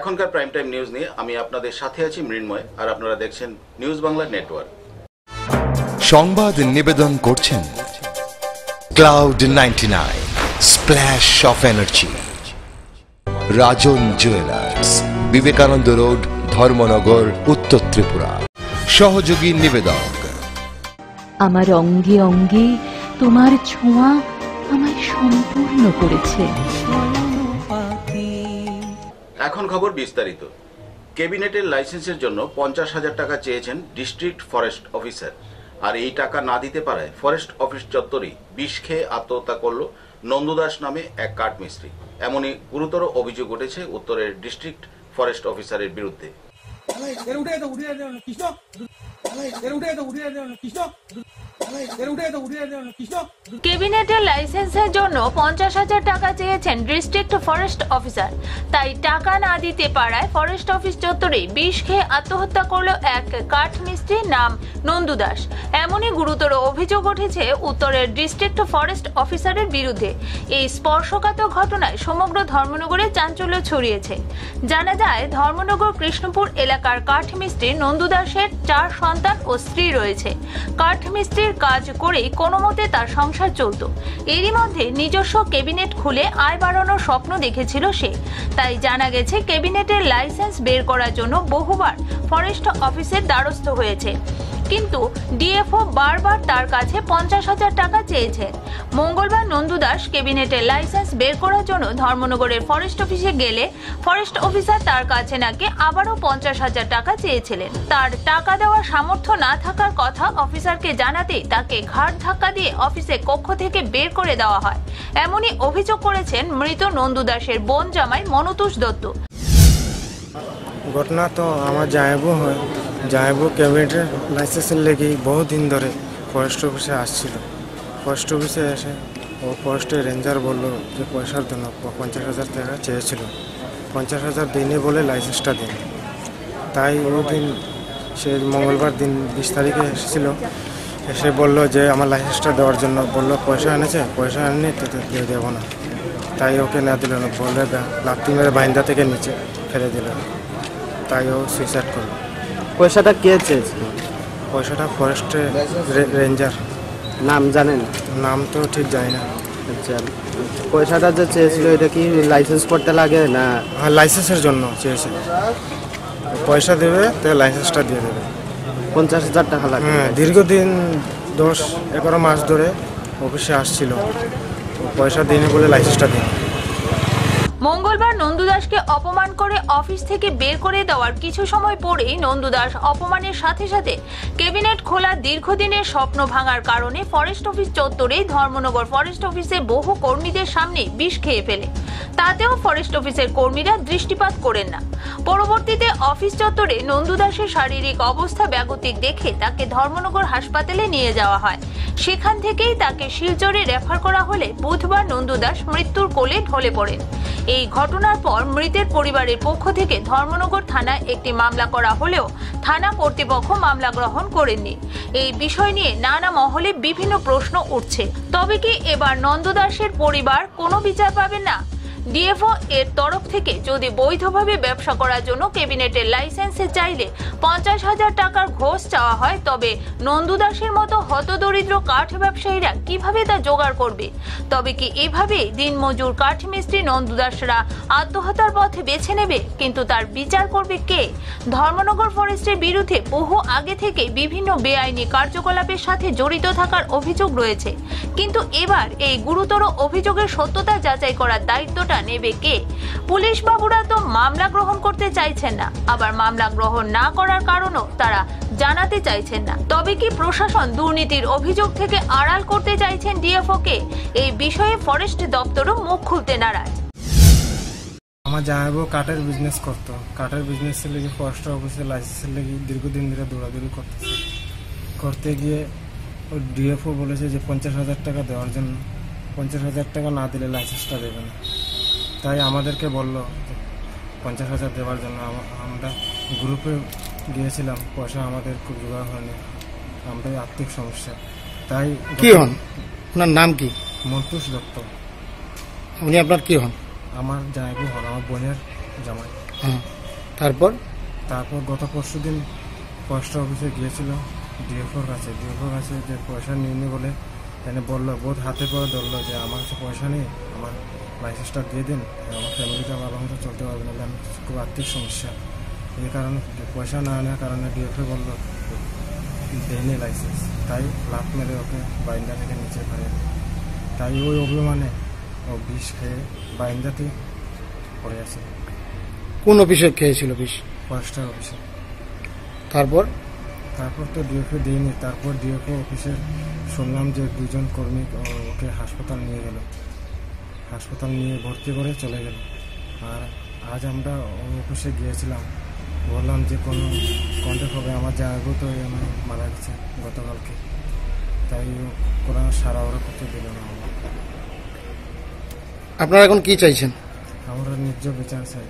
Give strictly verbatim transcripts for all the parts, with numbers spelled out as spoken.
এখনকার prime time news নিয়ে আমি আপনাদের সাথে আছি মৃন্ময়, আর আপনারা দেখছেন নিউজ বাংলা নেটওয়ার্ক। সংবাদ নিবেদন করছেন cloud ninety nine, splash of energy, Rajan jewellers, Vivekananda road, Dharmanagar, Uttar Tripura. সহযোগী নিবেদক। আমার অঙ্গে অঙ্গে তোমার ছোঁয়া আমায় সম্পূর্ণ করেছে। এখন খবর বিস্তারিত। ক্যাবিনেটের লাইসেন্সের জন্য পঞ্চাশ হাজার টাকা চেয়েছেন ডিস্ট্রিক্ট ফরেস্ট অফিসার, আর এই টাকা না দিতে পারায় ফরেস্ট অফিস চত্বরেই বিষ খেয়ে আত্মহত্যা করল নন্দুদাস নামে এক কাঠমিস্ত্রি। এমনই গুরুতর অভিযোগ উঠেছে উত্তরের ডিস্ট্রিক্ট ফরেস্ট অফিসারের বিরুদ্ধে। ক্যাবিনেটের লাইসেন্সের জন্য পঞ্চাশ হাজার টাকা চেয়েছেন ডিস্ট্রিক্ট ফরেস্ট অফিসার, তাই টাকা না দিতে পারায় ফরেস্ট অফিস চত্বরে বিষ খেয়ে আত্মহত্যা করল এক কাঠমিস্ত্রির নাম নন্দু দাস। এমনই গুরুতর অভিযোগ উঠেছে উত্তরের ডিস্ট্রিক্ট ফরেস্ট অফিসারের বিরুদ্ধে। এই স্পর্শকাতর ঘটনায় সমগ্র ধর্মনগরে চাঞ্চল্য ছড়িয়েছে। জানা যায়, ধর্মনগর কৃষ্ণপুর এলাকার কাঠমিস্ত্রি নন্দু দাসের চার সন্তান ও স্ত্রী রয়েছে। কাঠমিস্ত্রির কাজ করেই কোনো মতে তার সংসার চলত। এরই মধ্যে নিজস্ব ক্যাবিনেট খুলে আয় বাড়ানোর স্বপ্ন দেখেছিল সে। তাই জানা গেছে, ক্যাবিনেটের লাইসেন্স বের করার জন্য বহুবার ফরেস্ট অফিসের দ্বারস্থ হয়েছে, কিন্তু ডিএফও বারবার তার কাছে পঞ্চাশ হাজার টাকা চেয়েছে। মঙ্গলবার নন্দু দাস ক্যাবিনেটের লাইসেন্স বের করার জন্য ধর্মনগরের ফরেস্ট অফিসে গেলে ফরেস্ট অফিসার তার কাছে নাকি আবারও পঞ্চাশ হাজার টাকা চেয়েছিলেন। তার টাকা দেওয়ার সামর্থ্য না থাকার কথা অফিসারকে জানাতেই তাকে ঘাড় ধাক্কা দিয়ে অফিসে কক্ষ থেকে বের করে দেওয়া হয়। এমনই অভিযোগ করেছেন মৃত নন্দু দাসের বোন জামাই মনতোষ দত্ত। ঘটনা তো আমার জায়বু হয়, জায়বু ক্যাবিনেটের লাইসেন্সের লেগেই বহু দিন ধরে ফরেস্ট অফিসে আসছিল। ফরেস্ট অফিসে এসে ও ফরেস্টের রেঞ্জার বললো যে পয়সার জন্য পঞ্চাশ হাজার টাকা চেয়েছিল, পঞ্চাশ হাজার দিনে বলে লাইসেন্সটা দিন। তাই ওই দিন সে মঙ্গলবার দিন বিশ তারিখে এসেছিল, এসে বললো যে আমার লাইসেন্সটা দেওয়ার জন্য। বললো পয়সা এনেছে, পয়সা আনেনি তো দিয়ে দেবো না। তাই ওকে না দিল না, বলে লাফটি মেরে বাইন্দা থেকে নিচে ফেলে দিল। তাই ও সুইসাইড করলো। পয়সাটা কে চেয়েছিল? পয়সাটা ফরেস্টের রেঞ্জার। নাম জানেন? নাম তো ঠিক জানি না। আচ্ছা, পয়সাটা যে চেয়েছিল এটা কি লাইসেন্স করতে লাগে না? হ্যাঁ, লাইসেন্সের জন্য চেয়েছে। পয়সা দেবে তো লাইসেন্সটা দিয়ে দেবে। পঞ্চাশ হাজার টাকা লাগে। হ্যাঁ, দীর্ঘদিন দশ এগারো মাস ধরে অফিসে আসছিল, পয়সা দিনে বলে লাইসেন্সটা দিন। মঙ্গলবার নন্দু দাসকে অপমান করে অফিস থেকে বের করে দেওয়ার কিছু সময় পরেই নন্দু দাস অপমানের সাথে সাথে ক্যাবিনেট খোলা দীর্ঘদিনের স্বপ্ন ভাঙার কারণে ফরেস্ট অফিস চত্বরে ধর্মনগর ফরেস্ট অফিসে বহু কর্মীদের সামনে বিষ খেয়ে ফেলে। তাতেও ফরেস্ট অফিসের কর্মীরা দৃষ্টিপাত করেন না। পরবর্তীতে অফিস চত্বরে নন্দু দাসের শারীরিক অবস্থা ব্যাগতিক দেখে তাকে ধর্মনগর হাসপাতালে নিয়ে যাওয়া হয়। সেখান থেকেই তাকে শিলচরে রেফার করা হলে বুধবার নন্দু দাস মৃত্যুর কোলে ঢলে পড়েন। এই ঘটনার পর মৃতের পরিবারের পক্ষ থেকে ধর্মনগর থানায় একটি মামলা করা হলেও থানা কর্তৃপক্ষ মামলা গ্রহণ করেননি। এই বিষয় নিয়ে নানা মহলে বিভিন্ন প্রশ্ন উঠছে। তবে কি এবার নন্দু দাসের পরিবার কোনো বিচার পাবে না? ডিএফও এর তরফ থেকে যদি বৈধভাবে ব্যবসা করার জন্য ক্যাবিনেটের লাইসেন্সে চাইলে পঞ্চাশ হাজার টাকার ঘোষ চাওয়া হয়, তবে নন্দু দাসের মতো হতদরিদ্র কাঠ ব্যবসায়ীরা কিভাবে তা জোগাড় করবে? তবে কি এভাবে দিনমজুর কাঠমিস্ত্রি নন্দু দাসরা আত্মহত্যার পথে বেছে নেবে? কিন্তু তার বিচার করবে কে? ধর্মনগর ফরেস্টের বিরুদ্ধে বহু আগে থেকে বিভিন্ন বেআইনি কার্যকলাপের সাথে জড়িত থাকার অভিযোগ রয়েছে, কিন্তু এবার এই গুরুতর অভিযোগের সত্যতা যাচাই করার দায়িত্বটা নেবে কে? পুলিশ বাবুরা তো মামলা গ্রহণ করতে চাইছেন না, আবার মামলা গ্রহণ না করার কারণও তারা জানাতে চাইছেন না। তবে কি প্রশাসন দুর্নীতির অভিযোগ থেকে আড়াল করতে চাইছেন ডিএফও কে? এই বিষয়ে ফরেস্ট দপ্তরও মুখ খুলতে নারাজ। আমার জানাবো কাঠের বিজনেস করতো, কাঠের বিজনেসের লেগে ফরেস্ট অফিসের লাইসেন্সের লেগে দীর্ঘদিন ধরে দৌড়াদৌড়ি করতেছে। করতে গিয়ে ওই ডিএফও বলেছে যে পঞ্চাশ হাজার টাকা দেওয়ার জন্য, পঞ্চাশ হাজার টাকা না দিলে লাইসেন্সটা দেবে না। তাই আমাদেরকে বললো পঞ্চাশ হাজার দেওয়ার জন্য। আমরা গ্রুপে গিয়েছিলাম, পয়সা আমাদের খুব জোগাড় হয়নি, আমরা আর্থিক সমস্যা। তাই কি হন? আপনার নাম কি? মনতোষ দত্ত। উনি আপনার কি হন? আমার জামাই হন, আমার বোনের জামাই। হ্যাঁ। তারপর তারপর গত পরশু দিন পোস্ট অফিসে গিয়েছিল ডিএফওর কাছে ডিএফওর কাছে যে পয়সা নিয়ে বলে এনে বললো বহুত হাতে পরে ধরলো যে আমার কাছে পয়সা নেই, আমার লাইসেন্সটা দিয়ে দিন, আমার ফ্যামিলিটা ভালো মতো চলতে পারবে না, আমি খুব আর্থিক সমস্যা। এই কারণে পয়সা না নেওয়ার কারণে ডিএফও বললো দেয়নি লাইসেন্স, তাই লাভ মেরে ওকে বাইন্দা থেকে নিচে ফেলে। তাই ওই অভিমানে ও বিষ খেয়ে বাইন্দাতে পড়ে আছে। কোন অফিসে খেয়েছিল বিষ? ফরেস্টার অফিসে। তারপর তারপর তো ডিএফও দিইনি। তারপর ডিএফও অফিসের শুনলাম যে দুজন কর্মী ওকে হাসপাতাল নিয়ে গেল, হাসপাতাল নিয়ে ভর্তি করে চলে গেল। আর আজ আমরা অফিসে গিয়েছিলাম, বললাম যে কোনো কন্ট্যাক্ট হবে আমার জানাবো, তো আমার মারা গেছে গতকালকে, তাই কোনো সারা ওরা করতে দিল না। আপনারা এখন কি চাইছেন? আমরা ন্যায্য বিচার চাই।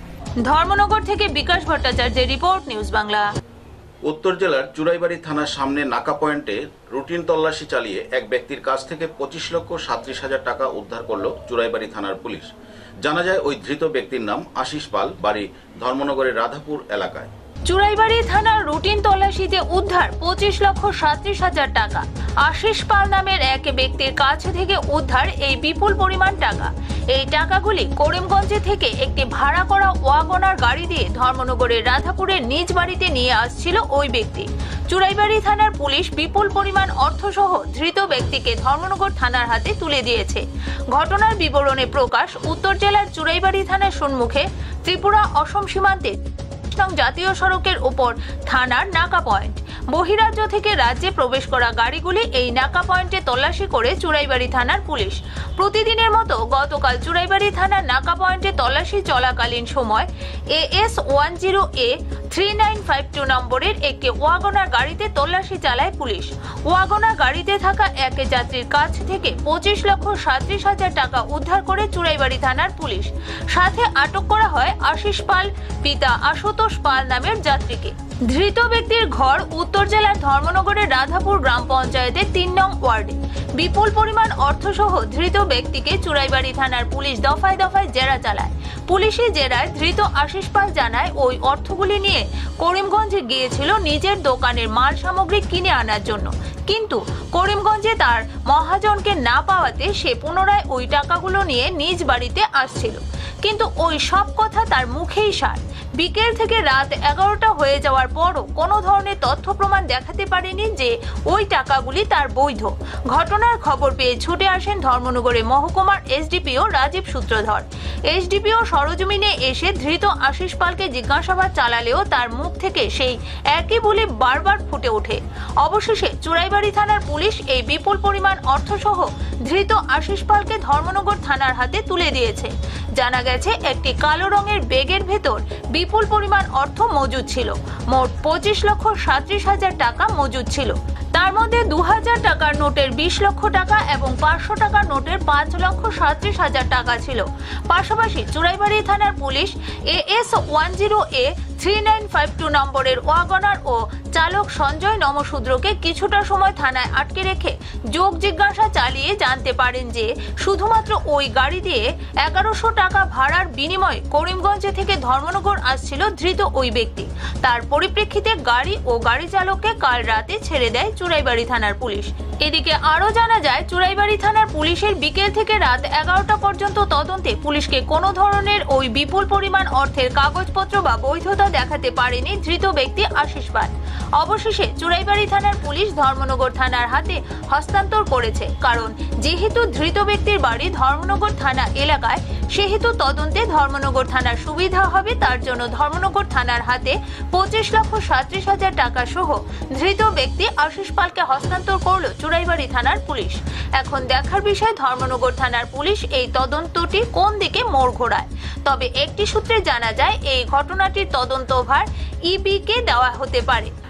ধর্মনগর থেকে বিকাশ ভট্টাচার্যের রিপোর্ট, নিউজ বাংলা। উত্তর জেলার চুরাইবাড়ি থানার সামনে নাকা পয়েন্টে রুটিন তল্লাশি চালিয়ে এক ব্যক্তির কাছ থেকে পঁচিশ লক্ষ সাঁত্রিশ হাজার টাকা উদ্ধার করল চুরাইবাড়ি থানার পুলিশ। জানা যায় ওই ধৃত ব্যক্তির নাম আশিস পাল, বাড়ি ধর্মনগরের রাধাপুর এলাকায়। চুরাইবাড়ি থানার রুটিন তল্লাশিতে উদ্ধার পঁচিশ লক্ষ সাঁত্রিশ হাজার টাকা। আশিস পাল নামের এক ব্যক্তির কাছ থেকে উদ্ধার এই বিপুল পরিমাণ টাকা। এই টাকাগুলি করিমগঞ্জে থেকে একটি ভাড়া করা ওয়াগনার গাড়ি দিয়ে ধর্মনগরের রাধাপুরের নিজ বাড়িতে নিয়ে আসছিল ওই ব্যক্তি। চুরাইবাড়ি থানার পুলিশ বিপুল পরিমাণ অর্থসহ ধৃত ব্যক্তিকে ধর্মনগর থানার হাতে তুলে দিয়েছে। ঘটনার বিবরণে প্রকাশ, উত্তর জেলার চুরাইবাড়ি থানার সম্মুখে ত্রিপুরা অসম সীমান্তে জাতীয় সড়কের উপর থানার নাকা পয়েন্ট। বহিরাজ্য থেকে রাজ্যে প্রবেশ করা গাড়িগুলি এই নাকা পয়েন্টে তল্লাশি করে চুরাইবাড়ি থানার পুলিশ। প্রতিদিনের মতো গতকাল চুরাইবাড়ি থানার নাকা পয়েন্টে তল্লাশি চলাকালীন সময় A S one zero A three nine five two নম্বরের একটি ওয়াগনার গাড়িতে তল্লাশি চালায় পুলিশ। ওয়াগনার গাড়িতে থাকা এক যাত্রীর কাছ থেকে পঁচিশ লক্ষ সাঁত্রিশ হাজার টাকা উদ্ধার করে চুরাইবাড়ি থানার পুলিশ। সাথে আটক করা হয় আশিস পাল, পিতা আশুতোষ পাল নামের যাত্রীকে। ধৃত ব্যক্তির ঘর উত্তর জেলার ধর্মনগরের রাধাপুর গ্রাম পঞ্চায়েতের তিন নং ওয়ার্ডে। বিপুল পরিমাণ অর্থসহ ধৃত ব্যক্তিকে চুরাইবাড়ি থানার পুলিশ দফায় দফায় জেরা চালায়। পুলিশি জেরায় ধৃত আশিস পাল জানায় ওই অর্থগুলি নিয়ে করিমগঞ্জে গিয়েছিল নিজের দোকানের মাল সামগ্রী কিনে আনার জন্য, কিন্তু করিমগঞ্জে তার মহাজনকে না পাওয়াতে সে পুনরায় ওই টাকাগুলো নিয়ে নিজ বাড়িতে আসছিল। কিন্তু ওই সব কথা তার মুখেই সার। বিকেল থেকে রাত এগারোটা হয়ে যাওয়ার পরও কোনো ধরনের তথ্য প্রমাণ দেখাতে পারেনি যে ওই টাকাগুলি তার বৈধ। ঘটনার খবর পেয়ে ছুটে আসেন ধর্মনগরে মহকুমার এসডিপিও রাজীব সূত্রধর। এসডিপিও সরজমিনে এসে ধৃত আশিস পালকে জিজ্ঞাসাবাদ চালালেও তার মুখ থেকে সেই একই বলে বারবার ফুটে ওঠে। অবশেষে চুরাইবাড়ি থানার পুলিশ এই বিপুল পরিমাণ অর্থসহ ধৃত আশিস পালকে ধর্মনগর থানার হাতে তুলে দিয়েছে। জানা গেছে একটি কালো রঙের ব্যাগের ভেতর বিপুল পরিমাণ অর্থ মজুদ ছিল। মোট পঁচিশ লক্ষ সাঁত্রিশ হাজার টাকা মজুদ ছিল। তার মধ্যে দু হাজার টাকার নোটের বিশ লক্ষ টাকা এবং পাঁচশো টাকার নোটের পাঁচ লক্ষ সাঁত্রিশ হাজার টাকা ছিল। পাশাপাশি চুরাইবাড়ি থানার police A S one zero A three nine five two নম্বরের ওয়াগনার ও চালক সঞ্জয় নমশূদ্রকে কিছুটা সময় থানায় আটকে রেখে যোগ জিজ্ঞাসা চালিয়ে জানতে পারেন যে শুধুমাত্র ওই গাড়ি দিয়ে এগারোশো টাকা ভাড়ার বিনিময়ে করিমগঞ্জে থেকে ধর্মনগর আসছিল ধৃত ওই ব্যক্তি। তার পরিপ্রেক্ষিতে গাড়ি ও গাড়ি চালককে কাল রাতে ছেড়ে দেয় চুরাইবাড়ি থানার পুলিশ। এদিকে আরো জানা যায়, চুরাইবাড়ি থানার পুলিশের বিকেল থেকে রাত এগারোটা পর্যন্ত তদন্তে পুলিশকে কোনো ধরনের ওই বিপুল পরিমাণ অর্থের কাগজপত্র বা বৈধতা দেখাতে পারেনি ধৃত ব্যক্তি আশিস পাল। অবশেষে চুরাইবাড়ি থানার পুলিশ ধর্মনগর থানার হাতে হস্তান্তর করেছে, কারণ যেহেতু ধৃত ব্যক্তির বাড়ি ধর্মনগর থানা এলাকায়, সেহেতু তদন্তে ধর্মনগর থানার সুবিধা হবে। তার জন্য ধর্মনগর থানার হাতে পঁচিশ লক্ষ সাঁত্রিশ হাজার টাকা সহ ধৃত ব্যক্তি আশিস পালকে হস্তান্তর করল চুরাইবাড়ি থানার পুলিশ। এখন দেখার বিষয় ধর্মনগর থানার পুলিশ এই তদন্তটি কোন দিকে মোড় ঘোরায়। তবে একটি সূত্রে জানা যায় এই ঘটনাটির তদন্তভার ইবি কে দেওয়া হতে পারে।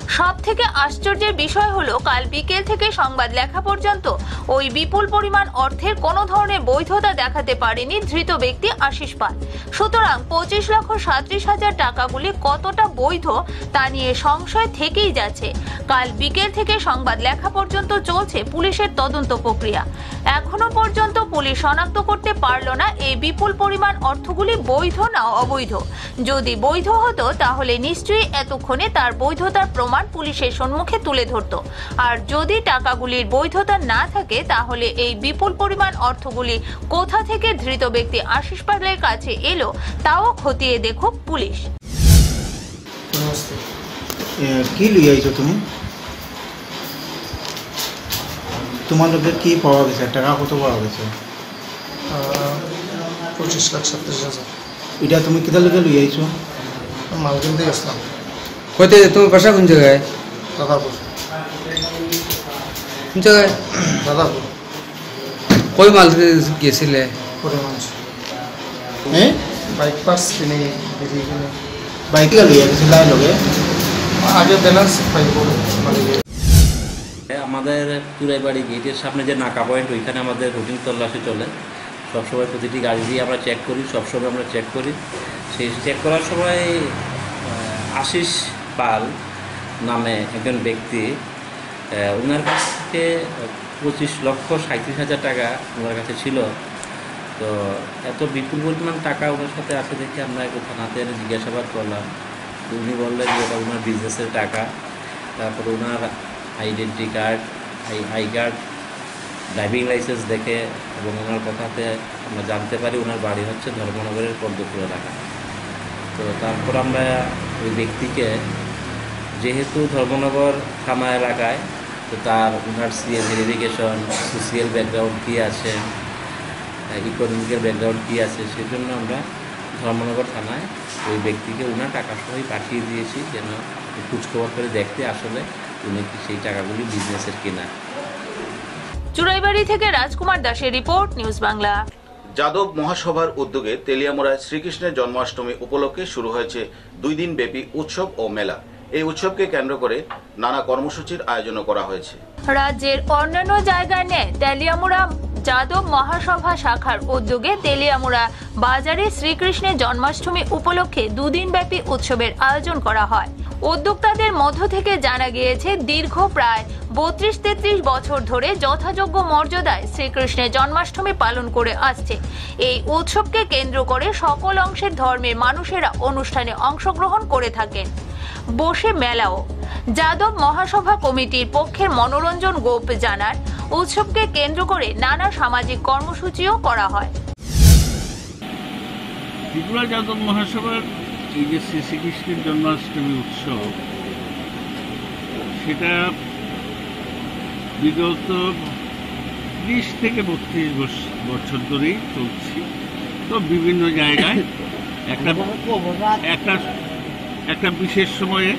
সব থেকে আশ্চর্যের বিষয় হলো কাল বিকেল থেকে সংবাদ লেখা পর্যন্ত ওই বিপুল পরিমাণ অর্থের কোনো ধরনের বৈধতা দেখাতে পারেনি ধৃত ব্যক্তি আশিস পাল। সুতরাং পঁচিশ লক্ষ সাঁত্রিশ হাজার টাকাগুলি কতটা বৈধ তা নিয়ে সংশয় থেকেই যাচ্ছে। কাল বিকেল থেকে সংবাদ লেখা পর্যন্ত চলছে পুলিশের তদন্ত প্রক্রিয়া। এখনো পর্যন্ত পুলিশ শনাক্ত করতে পারল না এই বিপুল পরিমাণ অর্থগুলি বৈধ না অবৈধ। যদি বৈধ হতো তাহলে নিশ্চয়ই এতক্ষণে তার বৈধতার প্রমাণ পুলিশের সম্মুখে তুলে ধরত। আর যদি টাকাগুলির বৈধতা না থাকে তাহলে এই বিপুল পরিমাণ অর্থগুলি কোথা থেকে ধৃত ব্যক্তি আশিস পালের কাছে এলো তাও খতিয়ে দেখুক পুলিশ। কি লই আইছো তুমি? তোমার লোকের কি পাওয়া গেছে? টাকা কত পাওয়া গেছে? পঁচিশ লাখ সাতত্রিশ হাজার। এটা তুমি কিতা লোকে লই আইছো? মাল কিনতে গেছিলাম। কইতে তোমার বাসা কোন জায়গায়? দাদাপুর। কোন জায়গায়? দাদাপুর। কই মাল গেছিলে? পরিমাঞ্চ। হ্যাঁ? বাইক পার্স কিনে বেরিয়ে কিনে। বাইক লই আইছো লাই লগে? আগে ব্যালেন্স পাইব মানে আমাদের চুরাইবাড়ি গেটের সামনে যে নাকা পয়েন্ট ওইখানে আমাদের রুটিন তল্লাশি চলে। সবসময় প্রতিটি গাড়ি দিয়ে আমরা চেক করি, সবসময় আমরা চেক করি। সেই চেক করার সময় আশিস পাল নামে একজন ব্যক্তি, ওনার কাছ থেকে পঁচিশ লক্ষ সাঁত্রিশ হাজার টাকা ওনার কাছে ছিল। তো এত বিপুল পরিমাণ টাকা ওনার সাথে আছে দেখে আমরা একটু থানাতে জিজ্ঞাসাবাদ করলাম। উনি বললেন যে ওটা ওনার বিজনেসের টাকা। তারপরে ওনার identity card, I I card, driving licence দেখে এবং ওনার কথাতে আমরা জানতে পারি ওনার বাড়ি হচ্ছে ধর্মনগরের পদ্মপুর এলাকা। তো তারপর আমরা ওই ব্যক্তিকে, যেহেতু ধর্মনগর থানা এলাকায়, তো তার ওনার সিএ ভেরিফিকেশন, সোশিয়াল ব্যাকগ্রাউন্ড কী আছে, ইকোনমিক্যাল ব্যাকগ্রাউন্ড কী আছে, সেজন্য আমরা ধর্মনগর থানায় ওই ব্যক্তিকে ওনার টাকা সহই পাঠিয়ে দিয়েছি যেন খোঁজখবর করে দেখতে আসলে উনি কি সেই টাকাগুলি বিজনেসের কিনা। চুরাইবাড়ি থেকে রাজকুমার দাসের রিপোর্ট, নিউজ বাংলা। যাদব মহাসভার উদ্যোগে তেলিয়ামুড়ায় শ্রীকৃষ্ণের জন্মাষ্টমী উপলক্ষে শুরু হয়েছে দুই দিন ব্যাপী উৎসব ও মেলা। এই উৎসবকে কেন্দ্র করে নানা কর্মসূচির আয়োজন করা হয়েছে। রাজ্যের অন্যান্য জায়গায় নেই তেলিয়ামুড়া যাদব মহাসভা শাখার উদ্যোগে তেলিয়ামুড়া বাজারে শ্রীকৃষ্ণের জন্মাষ্টমী উপলক্ষে দুদিন ব্যাপী উৎসবের আয়োজন করা হয়। উদ্যোক্তাদের মধ্য থেকে জানা গিয়েছে দীর্ঘ প্রায় বত্রিশ তেত্রিশ বছর ধরে যথাযোগ্য মর্যাদায় শ্রীকৃষ্ণের জন্মাষ্টমী পালন করে আসছে। এই উৎসবকে কেন্দ্র করে সকল অংশের ধর্মের মানুষেরা অনুষ্ঠানে অংশগ্রহণ করে থাকেন। বসে মেলাও। যাদব মহাসভা কমিটির পক্ষের মনোরঞ্জন গোপ জানান, উৎসবকে কেন্দ্র করে নানা সামাজিক কর্মসূচিও করা হয়। ত্রিপুরা যাদব মহাসভার এই যে শ্রী শ্রীকৃষ্ণের জন্মাষ্টমী উৎসব, সেটা বিগত ত্রিশ থেকে বত্রিশ বছর ধরেই চলছে। তো বিভিন্ন জায়গায় একটা একটা একটা বিশেষ সময়ে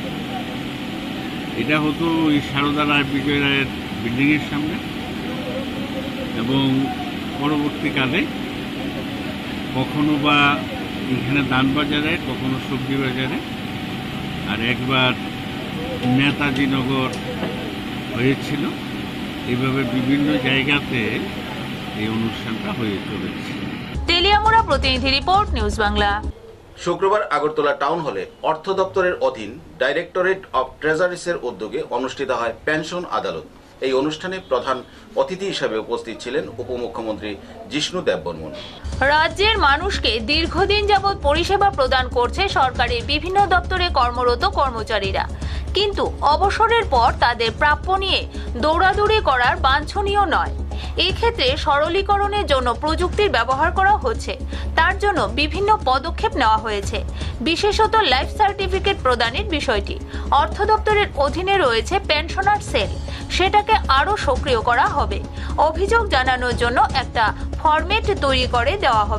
এটা হতো ওই সারদা রায় বিজয় রায়ের বিল্ডিংয়ের সামনে, এবং পরবর্তীকালে কখনো বা এখানে দানবাজারে, কখনো সবজি বাজারে, আর একবার নেতাজি নগর হয়েছিল। এইভাবে বিভিন্ন জায়গাতে এই অনুষ্ঠানটা হয়ে চলেছে। তেলিয়ামুড়া প্রতিনিধি রিপোর্ট, নিউজ বাংলা। শুক্রবার আগরতলা টাউন হলে অর্থ দপ্তরের অধীন ডাইরেক্টরেট অব ট্রেজারিসের উদ্যোগে অনুষ্ঠিত হয় পেনশন আদালত। এই অনুষ্ঠানে প্রধান অতিথি হিসেবে উপস্থিত ছিলেন উপমুখ্যমন্ত্রী জিষ্ণু দেববর্মন। রাজ্যের মানুষকে দীর্ঘদিন যাবৎ পরিষেবা প্রদান করছে সরকারের বিভিন্ন দপ্তরে কর্মরত কর্মচারীরা, কিন্তু অবসরের পর তাদের প্রাপ্য নিয়ে দৌড়াদৌড়ি করার বাঞ্ছনীয় নয়। এক্ষেত্রে সরলীকরণের জন্য প্রযুক্তির ব্যবহার করা হচ্ছে। তার জন্য বিভিন্ন পদক্ষেপ নেওয়া হয়েছে, বিশেষত লাইফ সার্টিফিকেট প্রদানের বিষয়টি। অর্থ দপ্তরের অধীনে রয়েছে পেনশনার সেল, সেটাকে আরো সক্রিয় করা হবে। অভিযোগ জানানোর জন্য একটা ফরম্যাট তৈরি করে দেওয়া হবে।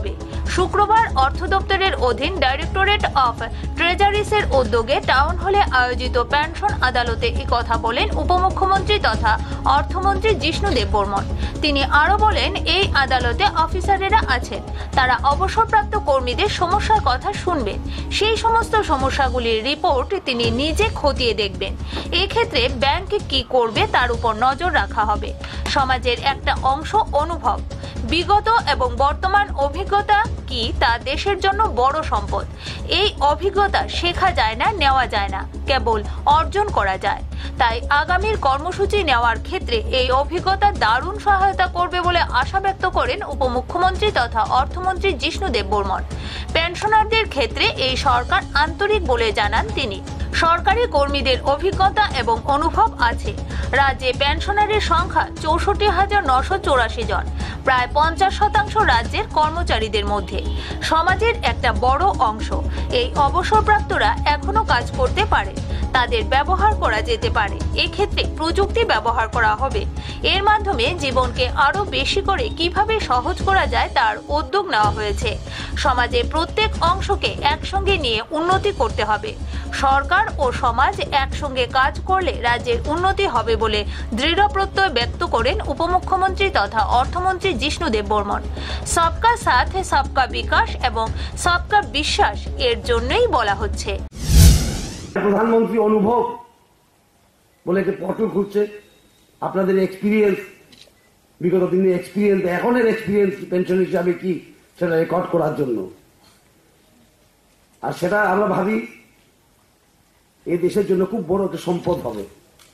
শুক্রবার অর্থ দপ্তরের অধীন ডাইরেক্টরেট অফ ট্রেজারিসের উদ্যোগে টাউন হলে আয়োজিত পেনশন আদালতে এই কথা বলেন উপমুখ্যমন্ত্রী তথা অর্থমন্ত্রী জিষ্ণু দেববর্মন। তিনি আরো বলেন, এই আদালতে অফিসারেরা আছেন, তারা অবসরপ্রাপ্ত কর্মীদের সমস্যার কথা শুনবেন, সেই সমস্ত সমস্যাগুলির রিপোর্ট তিনি নিজে খতিয়ে দেখবেন। এক্ষেত্রে ব্যাংক কি করবে তার উপর নজর রাখা হবে। সমাজের একটা অংশ অনুভব, বিগত এবং বর্তমান অভিজ্ঞতা কি তা দেশের জন্য বড় সম্পদ। এই অভিজ্ঞতা শেখা যায় না, নেওয়া যায় না, কেবল অর্জন করা যায়। তাই আগামীর কর্মসূচি নেওয়ার ক্ষেত্রে এই অভিজ্ঞতা দারুণ সহায়তা করবে বলে আশা ব্যক্ত করেন উপমুখ্যমন্ত্রী তথা অর্থমন্ত্রী জিষ্ণু দেববর্মন। পেনশনারদের ক্ষেত্রে এই সরকার আন্তরিক বলে জানান তিনি। সরকারি কর্মীদের অভিজ্ঞতা এবং অনুভব আছে। রাজ্যে পেনশনারের সংখ্যা চৌষট্টি হাজার নশো চৌরাশি জন, প্রায় পঞ্চাশ শতাংশ রাজ্যের কর্মচারীদের মধ্যে। সমাজের একটা বড় অংশ। এই অবসরপ্রাপ্তরা এখনো কাজ করতে পারে, তাদের ব্যবহার করা যেতে পারে। এক্ষেত্রে প্রযুক্তি ব্যবহার করা হবে। এর মাধ্যমে জীবনকে আরো বেশি করে কিভাবে সহজ করা যায় তার উদ্যোগ নেওয়া হয়েছে। সমাজে প্রত্যেক অংশকে একসঙ্গে নিয়ে উন্নতি করতে হবে। সরকার ও সমাজ একসঙ্গে কাজ করলে রাজ্যের উন্নতি হবে বলে দৃঢ় প্রত্যয় ব্যক্ত করেন উপমুখ্যমন্ত্রী তথা অর্থমন্ত্রী জিষ্ণু দেববর্মন। সবকা সাথ সবকা বিকাশ এবং সবকা বিশ্বাস এর জন্যই বলা হচ্ছে। প্রধানমন্ত্রী অনুভব বলে একটা পটল খুঁজছে। আপনাদের এক্সপিরিয়েন্স, বিগত দিনের এক্সপিরিয়েন্স, এখনের এক্সপিরিয়েন্স পেনশন হিসাবে কি সেটা রেকর্ড করার জন্য। আর সেটা আমরা ভাবি এই দেশের জন্য খুব বড় একটা সম্পদ হবে।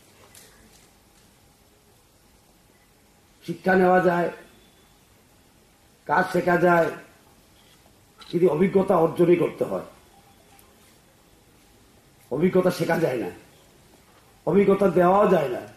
শিক্ষা নেওয়া যায়, কাজ শেখা যায়, যদি অভিজ্ঞতা অর্জনই করতে হয়। অভিজ্ঞতা শেখা যায় না, অভিজ্ঞতা দেওয়াও যায় না।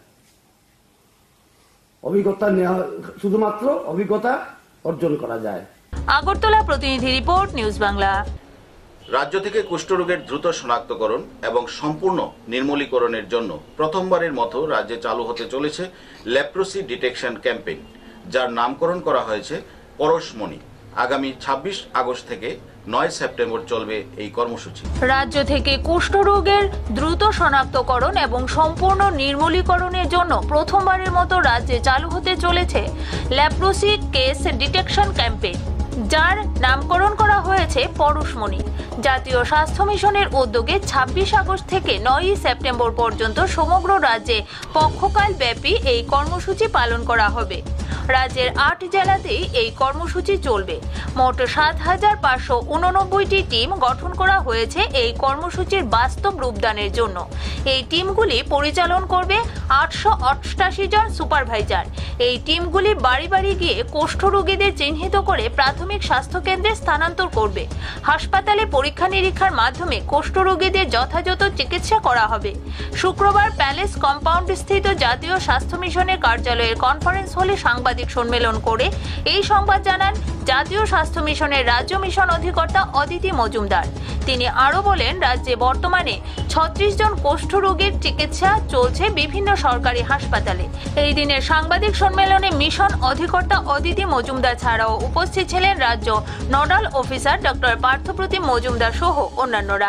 অভিজ্ঞতা নেওয়া, শুধুমাত্র অভিজ্ঞতা অর্জন করা যায়। আগরতলা প্রতিনিধি রিপোর্ট, নিউজ বাংলা। রাজ্য থেকে কুষ্ঠরোগের দ্রুত শনাক্তকরণ এবং সম্পূর্ণ নির্মূলীকরণের জন্য প্রথমবারের মতো রাজ্যে চালু হতে চলেছে লেপ্রোসি ডিটেকশন ক্যাম্পেইন, যার নামকরণ করা হয়েছে পরশমণি। আগামী ছাব্বিশ আগস্ট থেকে নয় সেপ্টেম্বর চলবে এই কর্মসূচি। রাজ্য থেকে কুষ্ঠরোগের দ্রুত শনাক্তকরণ এবং সম্পূর্ণ নির্মূলীকরণের জন্য প্রথমবারের মতো রাজ্যে চালু হতে চলেছে লেপ্রোসি কেস ডিটেকশন ক্যাম্পেইন, যার নামকরণ করা হয়েছে পরশমণি। জাতীয় স্বাস্থ্য মিশনের উদ্যোগে ছাব্বিশ আগস্ট থেকে নয় সেপ্টেম্বর পর্যন্ত সমগ্র রাজ্যে পক্ষকাল ব্যাপী এই কর্মসূচি পালন করা হবে। রাজ্যের আট জেলাতেই এই কর্মসূচি চলবে। মোট সাত হাজার পাঁচশো উননব্বইটি টিম গঠন করা হয়েছে এই কর্মসূচির বাস্তব রূপদানের জন্য। এই টিমগুলি পরিচালন করবে আটশো অষ্টাশি জন সুপারভাইজার। এই টিমগুলি বাড়ি বাড়ি গিয়ে কুষ্ঠরোগীদের চিহ্নিত করে প্রাথমিক স্বাস্থ্য কেন্দ্রে স্থানান্তর করবে। হাসপাতালে পরীক্ষা নিরীক্ষার মাধ্যমে কুষ্ঠরোগীদের যথাযথ চিকিৎসা করা হবে। শুক্রবার প্যালেস কম্পাউন্ড স্থিত জাতীয় স্বাস্থ্য মিশনের কার্যালয়ের কনফারেন্স হলে সাংবাদিক সম্মেলন করে এই সংবাদ জানান জাতীয় স্বাস্থ্য মিশনের রাজ্য মিশন অধিকর্তা অদিতি মজুমদার। তিনি আরো বলেন, রাজ্যে বর্তমানে ছত্রিশ জন কুষ্ঠরোগীর চিকিৎসা চলছে বিভিন্ন সরকারি হাসপাতালে। এই দিনের সাংবাদিক সম্মেলনে মিশন অধিকর্তা অদিতি মজুমদার ছাড়াও উপস্থিত ছিলেন রাজ্য nodal officer doctor Parthapratim Majumdar সহ অন্যান্যরা।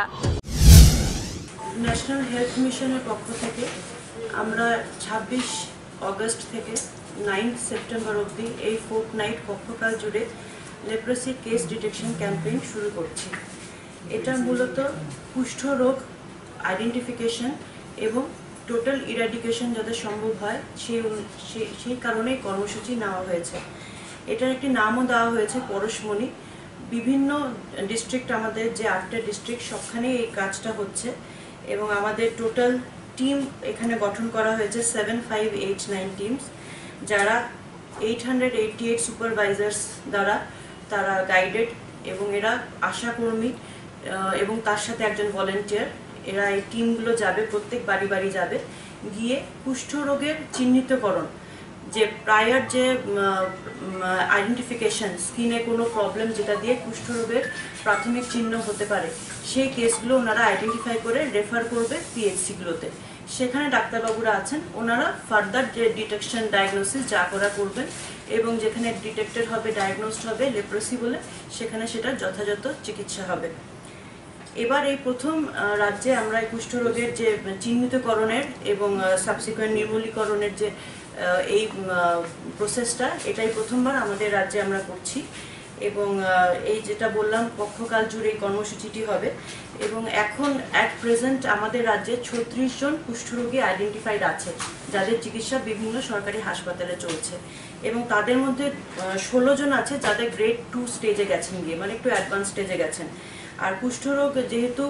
ন্যাশনাল হেলথ মিশনের পক্ষ থেকে আমরা ছাব্বিশ আগস্ট থেকে নাইন সেপ্টেম্বর অবধি এই ফোর্ট নাইট পক্ষকাল জুড়ে লেপ্রোসি কেস ডিটেকশন ক্যাম্পেইন শুরু করছি। এটা মূলত কুষ্ঠ রোগ আইডেন্টিফিকেশন এবং টোটাল ইরাডিকেশন যাতে সম্ভব হয় সেই সেই কারণেই কর্মসূচি নেওয়া হয়েছে। এটার একটি নামও দেওয়া হয়েছে পরশমণি। বিভিন্ন ডিস্ট্রিক্ট, আমাদের যে আটটা ডিস্ট্রিক্ট সবখানেই এই কাজটা হচ্ছে এবং আমাদের টোটাল টিম এখানে গঠন করা হয়েছে seven five eight nine teams, যারা eight hundred eighty eight supervisors দ্বারা তারা গাইডেড এবং এরা আশাকর্মী এবং তার সাথে একজন ভলেন্টিয়ার। এরা এই টিমগুলো যাবে, প্রত্যেক বাড়ি বাড়ি যাবে, গিয়ে কুষ্ঠরোগের চিহ্নিতকরণ যে প্রায়র যে আইডেন্টিফিকেশন স্কিনে কোনো প্রবলেম যেটা দিয়ে কুষ্ঠরোগের প্রাথমিক চিহ্ন হতে পারে সেই কেসগুলো ওনারা আইডেন্টিফাই করে রেফার করবে পিএইচসিগুলোতে। সেখানে ডাক্তারবাবুরা আছেন, ওনারা ফার্দার যে ডিটেকশন ডায়াগনোসিস যা করা করবেন এবং যেখানে ডিটেক্টেড হবে ডায়াগনোসড হবে লেপ্রোসি বলে সেখানে সেটা যথাযথ চিকিৎসা হবে। এবার এই প্রথম রাজ্যে আমরা এই কুষ্ঠরোগের যে চিহ্নিতকরণের এবং সাবসিকুয়েন্ট নির্মূলীকরণের যে এই প্রসেসটা এটাই প্রথমবার আমাদের রাজ্যে আমরা করছি এবং এই যেটা বললাম পক্ষকাল জুড়ে এই কর্মসূচিটি হবে এবং এখন অ্যাট প্রেজেন্ট আমাদের রাজ্যে ছত্রিশ জন কুষ্ঠরোগী আইডেন্টিফাইড আছে যাদের চিকিৎসা বিভিন্ন সরকারি হাসপাতালে চলছে এবং তাদের মধ্যে ষোলো জন আছে যাদের গ্রেড টু স্টেজে গেছেন গিয়ে মানে একটু অ্যাডভান্স স্টেজে গেছেন। আর কুষ্ঠরোগ যেহেতু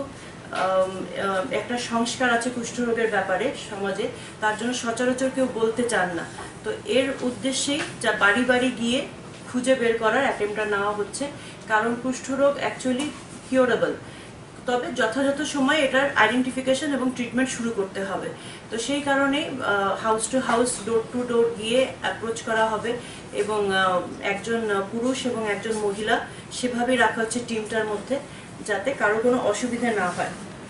একটা সংস্কার আছে কুষ্ঠরোগের ব্যাপারে সমাজে, তার জন্য সচরাচর কেউ বলতে চান না, তো এর উদ্দেশ্যেই যা বাড়ি বাড়ি গিয়ে খুঁজে বের করার অ্যাটেম্পটা নেওয়া হচ্ছে, কারণ কুষ্ঠরোগ অ্যাকচুয়ালি কিউরেবল, তবে যথাযথ সময় এটার আইডেন্টিফিকেশন এবং ট্রিটমেন্ট শুরু করতে হবে। তো সেই কারণে house to house door to door গিয়ে অ্যাপ্রোচ করা হবে এবং একজন পুরুষ এবং একজন মহিলা সেভাবেই রাখা হচ্ছে টিমটার মধ্যে যাতে কারো কোনো অসুবিধা না হয়।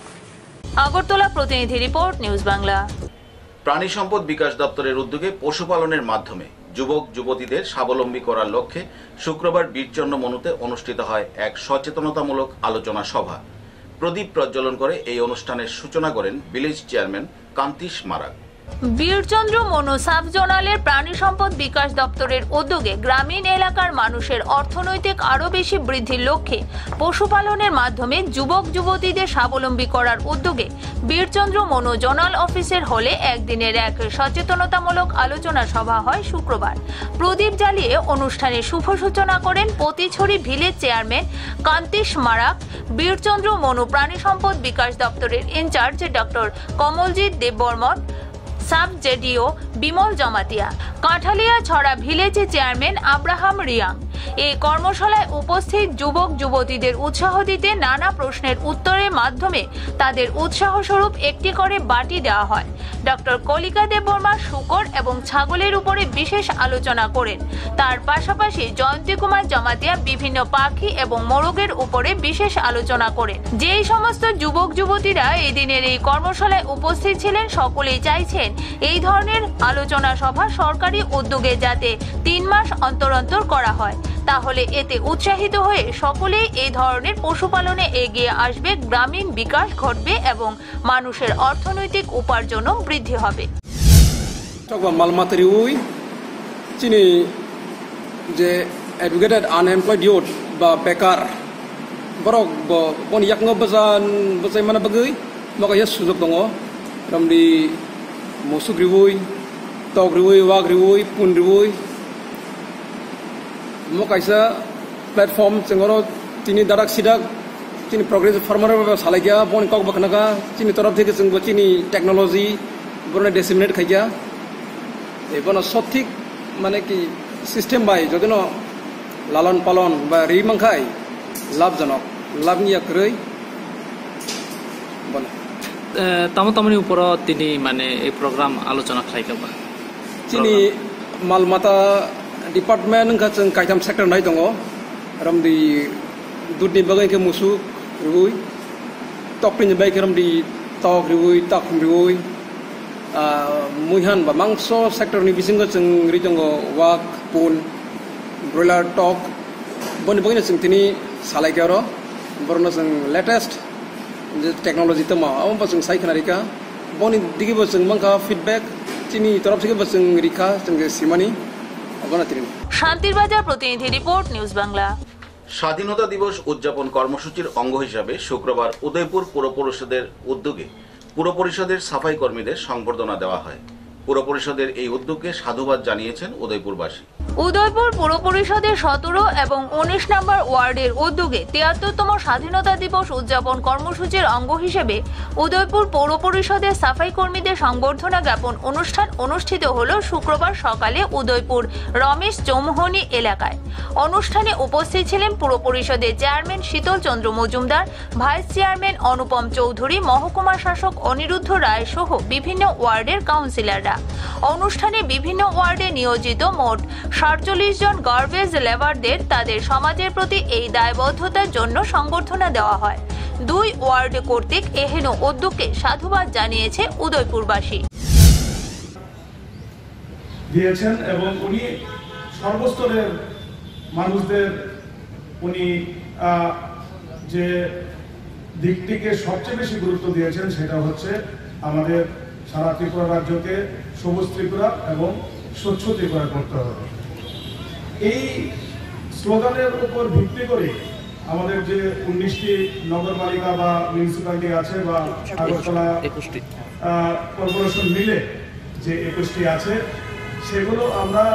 আগরতলা প্রতিনিধি রিপোর্ট, নিউজ বাংলা। প্রাণী সম্পদ বিকাশ দপ্তরের উদ্যোগে পশুপালনের মাধ্যমে যুবক যুবতীদের স্বাবলম্বী করার লক্ষ্যে শুক্রবার বীরচন্দ্র মনুতে অনুষ্ঠিত হয় এক সচেতনতামূলক আলোচনা সভা। প্রদীপ প্রজ্বলন করে এই অনুষ্ঠানের সূচনা করেন village chairman Kantish Marak. Birchandra Manu sub জোনালের প্রাণী সম্পদ বিকাশ দপ্তরের উদ্যোগে গ্রামীণ এলাকার মানুষের অর্থনৈতিক আরও বেশি বৃদ্ধির লক্ষ্যে পশুপালনের মাধ্যমে যুবক যুবতীদের স্বাবলম্বী করার উদ্যোগে বীরচন্দ্র মনু জোনাল অফিসের হলে একদিনের এক সচেতনতামূলক আলোচনা সভা হয় শুক্রবার। প্রদীপ জ্বালিয়ে অনুষ্ঠানের শুভ সূচনা করেন পতিছড়ি ভিলেজ চেয়ারম্যান কান্তিশ মারাক, বীরচন্দ্র মনু প্রাণী সম্পদ বিকাশ দপ্তরের in charge doctor Kamaljit Debbarman, sub JDO Bimal Jamatia, Kanthalia Chhara ভিলেজের চেয়ারম্যান আব্রাহাম রিয়াং। এই কর্মশালায় উপস্থিত যুবক যুবতীদের উৎসাহ দিতে নানা প্রশ্নের উত্তরের মাধ্যমে তাদের উৎসাহ স্বরূপ একটি করে বাটি দেওয়া হয়। ডক্টর কলিকা দেববর্মা শূকর এবং ছাগলের উপরে বিশেষ আলোচনা করেন। তার পাশাপাশি জয়ন্তী কুমার জমাতিয়া বিভিন্ন পাখি এবং মোরগের উপরে বিশেষ আলোচনা করেন। যেই সমস্ত যুবক যুবতীরা এই দিনের এই কর্মশালায় উপস্থিত ছিলেন সকলেই চাইছেন এই ধরনের আলোচনা সভা সরকারি উদ্যোগে যাতে তিন মাস অন্তর অন্তর করা হয়, তাহলে এতে উৎসাহিত হয়ে সকলেই এই ধরনের পশুপালনে এগিয়ে আসবে, গ্রামীণ বিকাশ ঘটবে এবং মানুষের অর্থনৈতিক উপার্জনও বৃদ্ধি হবে। মালমাতারি চিনি যে এডুকেটেড আনএমপ্লয়েড ইউথ বা বেকার borok bo pon yak ngo bazan bazai mana bagai maka ya sujok dongo ramdi mosuk riwui tok riwui wag riwui pun riwui mo kaisa platform chengoro tini darak sidak tini progressive farmer ba salaiya bon kok baknaga tini taraf theke chengbo tini technology borone disseminate khaija ebono sothik মানে কি system by যদিনো লালন পালন বা রিমাংখাই লাভজনক লাভ নিয়া কই বলে তামো তামনি উপরত তিনি মানে এই প্রোগ্রাম আলোচনা খাইকাবা তিনি মালমাতা ডিপার্টমেন্ট গাচং কাইতাম সেক্টর নাই দङ রামদি দুধনি বাগাই কে মুসু রুই টপিন বাই কে রামদি tok rui tak rui muihan ba mangso sector ni bisingo chung rijongo wak pun broiler tok boni boni chung tini salai karo borno chung latest technology tama am ba chung sai khanarika boni digi ba chung mangka feedback tini taraf theke ba chung rikha chung simani abana tini শান্তির বাজার প্রতিনিধি report, news Bangla. স্বাধীনতা দিবস উদযাপন কর্মসূচির অঙ্গ হিসাবে শুক্রবার উদয়পুর পুর পরিষদের উদ্যোগে পুর পরিষদের সাফাই কর্মীদের সংবর্ধনা দেওয়া হয়। পুর পরিষদের এই উদ্যোগকে সাধুবাদ জানিয়েছেন উদয়পুরবাসী। উদয়পুর পুর পরিষদের সতেরো এবং উনিশ নম্বর ওয়ার্ডের উদ্যোগে তিয়াত্তরতম স্বাধীনতা দিবস উদযাপন কর্মসূচির অঙ্গ হিসেবে উদয়পুর পৌর পরিষদের সাফাই কর্মীদের সংবর্ধনা জ্ঞাপন অনুষ্ঠান অনুষ্ঠিত হল শুক্রবার সকালে উদয়পুর রমেশ চৌমুহনী এলাকায়। অনুষ্ঠানে উপস্থিত ছিলেন পুর পরিষদের chairman Shital Chandra Majumdar, vice chairman Anupam Chowdhury, মহকুমা শাসক অনিরুদ্ধ রায় সহ বিভিন্ন ওয়ার্ডের কাউন্সিলররা। অনুষ্ঠানে বিভিন্ন ওয়ার্ডে নিয়োজিত মোট সাতচল্লিশ জন গার্বেজ লেবারদের তাদের সমাজের প্রতি এই দায়বদ্ধতার জন্য সংবর্ধনা দেওয়া হয়। দুই ওয়ার্ড কর্তৃক এহেন উদ্যোগকে সাধুবাদ জানিয়েছে উদয়পুরবাসী। দিয়েছেন এবং উনি সর্বস্তরের মানুষদের উনি যে দিকটিকে সবচেয়ে বেশি গুরুত্ব দিয়েছেন সেটা হচ্ছে আমাদের সারা ত্রিপুরা রাজ্যকে সবুজ ত্রিপুরা এবং স্বচ্ছ ত্রিপুরা করতে হবে। এই স্লোগানের উপর ভিত্তি করে আমাদের যে উনিশটি নগরপালিকা বা মিউনিসিপ্যালিটি আছে বা আগরতলা কর্পোরেশন মিলে যে একুশটি আছে সেগুলো আমরা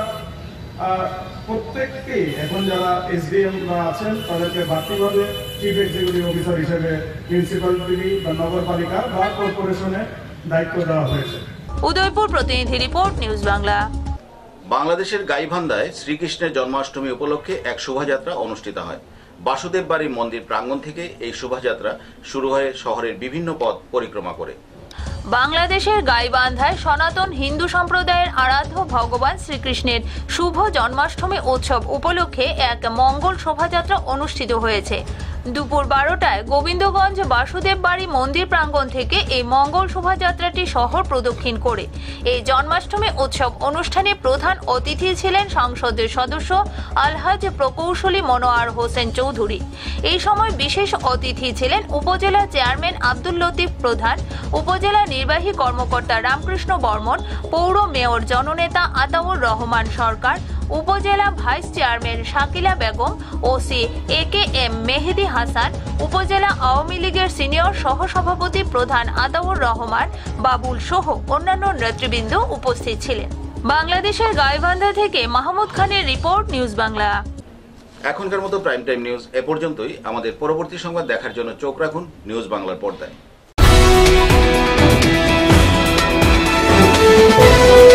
প্রত্যেককেই এখন যারা এসডিএমরা আছেন তাদেরকে বাড়তিভাবে চিফ এক্সিকিউটিভ অফিসার হিসেবে মিউনিসিপ্যালিটি বা নগরপালিকা বা কর্পোরেশনে দায়িত্ব দেওয়া হয়েছে। উদয়পুর প্রতিনিধি রিপোর্ট, নিউজ বাংলা। বাংলাদেশের গাইবান্ধায় শ্রীকৃষ্ণের জন্মাষ্টমী উপলক্ষে এক শোভাযাত্রা অনুষ্ঠিত হয়। বাসুদেব বাড়ি মন্দির প্রাঙ্গণ থেকে এই শোভাযাত্রা শুরু হয়ে শহরের বিভিন্ন পথ পরিক্রমা করে। বাংলাদেশের গাইবান্ধায় সনাতন হিন্দু সম্প্রদায়ের আরাধ্য ভগবান শ্রীকৃষ্ণের শুভ জন্মাষ্টমী উৎসব উপলক্ষে এক মঙ্গল শোভাযাত্রা অনুষ্ঠিত হয়েছে। দুপুর বারোটায় গোবিন্দগঞ্জ বাসুদেব বাড়ি মন্দির প্রাঙ্গণ থেকে এই মঙ্গল শোভাযাত্রাটি শহর প্রদক্ষিণ করে এই জন্মাষ্টমী উৎসব অনুষ্ঠানে প্রধান অতিথি ছিলেন সংসদের সদস্য আলহাজ প্রকৌশলী মনোয়ার হোসেন চৌধুরী। এই সময় বিশেষ অতিথি ছিলেন উপজেলা চেয়ারম্যান আব্দুল লতিফ প্রধান, উপজেলা নির্বাহী কর্মকর্তা রামকৃষ্ণ বর্মন, পৌর মেয়র জননেতা Ataur Rahman Sarkar, upazila vice chairman Shakila Begum, OC A K M Mehedi Hasan, upazila Awami লীগের সিনিয়র সহসভাপতি প্রধান আতাউর রহমান বাবুল সহ অন্যান্য নেতৃবৃন্দ উপস্থিত ছিলেন। বাংলাদেশের গাইবান্ধা থেকে মাহমুদ খানের রিপোর্ট, নিউজ বাংলা। এখনকার মতো প্রাইম টাইম নিউজ এ পর্যন্তই। আমাদের পরবর্তী সংবাদ দেখার জন্য চোখ রাখুন নিউজ বাংলার পর্দায়।